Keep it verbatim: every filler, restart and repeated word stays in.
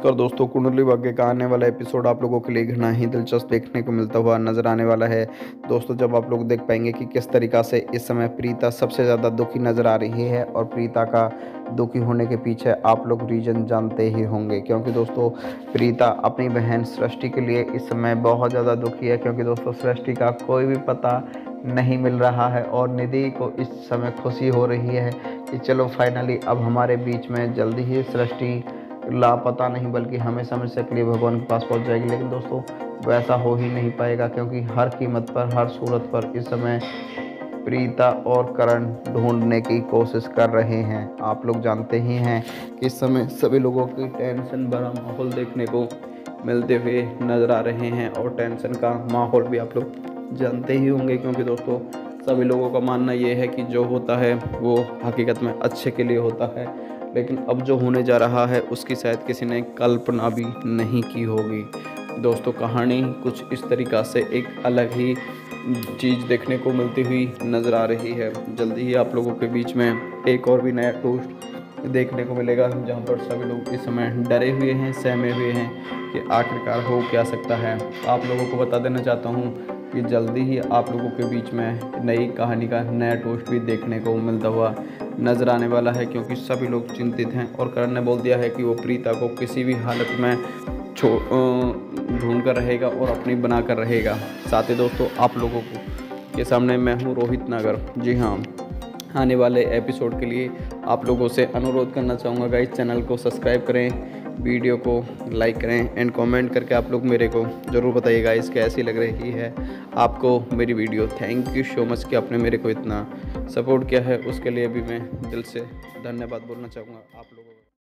पर दोस्तों कुंडली भाग्य का आने वाला एपिसोड आप लोगों के लिए घना ही दिलचस्प देखने को मिलता हुआ नजर आने वाला है। दोस्तों जब आप लोग देख पाएंगे कि किस तरीक़ा से इस समय प्रीता सबसे ज़्यादा दुखी नज़र आ रही है और प्रीता का दुखी होने के पीछे आप लोग रीज़न जानते ही होंगे, क्योंकि दोस्तों प्रीता अपनी बहन सृष्टि के लिए इस समय बहुत ज़्यादा दुखी है, क्योंकि दोस्तों सृष्टि का कोई भी पता नहीं मिल रहा है और निधि को इस समय खुशी हो रही है कि चलो फाइनली अब हमारे बीच में जल्दी ही सृष्टि लापता नहीं बल्कि हमेशा हमेशा के लिए भगवान के पास पहुंच जाएगी। लेकिन दोस्तों वैसा हो ही नहीं पाएगा, क्योंकि हर कीमत पर हर सूरत पर इस समय प्रीता और करण ढूंढने की कोशिश कर रहे हैं। आप लोग जानते ही हैं कि इस समय सभी लोगों की टेंशन भरा माहौल देखने को मिलते हुए नज़र आ रहे हैं और टेंशन का माहौल भी आप लोग जानते ही होंगे, क्योंकि दोस्तों सभी लोगों का मानना ये है कि जो होता है वो हकीकत में अच्छे के लिए होता है, लेकिन अब जो होने जा रहा है उसकी शायद किसी ने कल्पना भी नहीं की होगी। दोस्तों कहानी कुछ इस तरीक़ा से एक अलग ही चीज़ देखने को मिलती हुई नज़र आ रही है। जल्दी ही आप लोगों के बीच में एक और भी नया ट्विस्ट देखने को मिलेगा, जहां पर सभी लोग इस समय डरे हुए हैं, सहमे हुए हैं कि आखिरकार हो क्या सकता है। आप लोगों को बता देना चाहता हूं कि जल्दी ही आप लोगों के बीच में नई कहानी का नया ट्विस्ट भी देखने को मिलता हुआ नज़र आने वाला है, क्योंकि सभी लोग चिंतित हैं और करण ने बोल दिया है कि वो प्रीता को किसी भी हालत में छो ढूंढ कर रहेगा और अपनी बना कर रहेगा। साथ ही दोस्तों आप लोगों को के सामने मैं हूँ रोहित नागर। जी हाँ, आने वाले एपिसोड के लिए आप लोगों से अनुरोध करना चाहूँगा गाइस, चैनल को सब्सक्राइब करें, वीडियो को लाइक करें एंड कमेंट करके आप लोग मेरे को ज़रूर बताइएगा इस कैसी लग रही है आपको मेरी video. Thank you so much कि आपने मेरे को इतना सपोर्ट किया है, उसके लिए भी मैं दिल से धन्यवाद बोलना चाहूँगा आप लोगों को।